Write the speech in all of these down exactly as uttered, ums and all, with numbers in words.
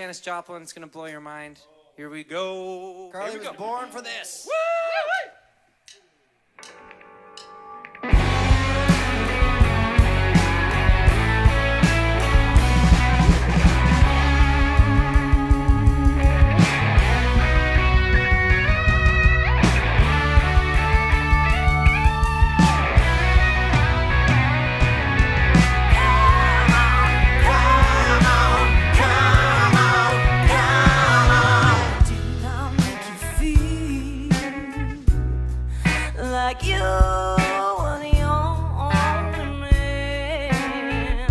Janis Joplin, it's gonna blow your mind. Here we go. Carly Here we was go. born for this. Woo! Like you were the only man.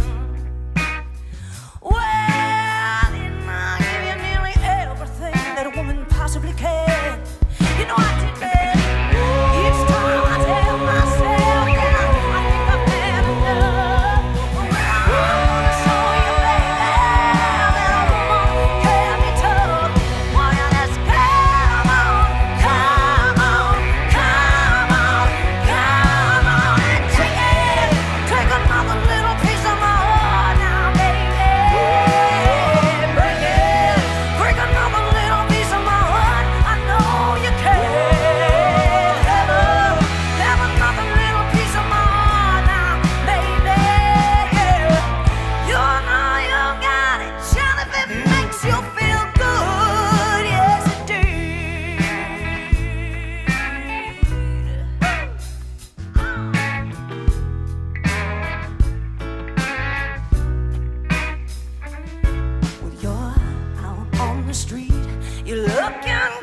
Well, didn't I give you nearly everything that a woman possibly can? You know I did that. Each time I tell myself that I, I think I've had enough. Well, I wanna show you, baby, that a woman can be tough. Why not just come on, come on, come on. Come on and take it. Take another little piece of my heart now, baby. Break it. Break another little piece of my heart. I know you can. Have, a, have another little piece of my heart now, baby. Yeah. You know you got it, child, if it makes you feel good. Yes, it did. When you're out on the street, you're looking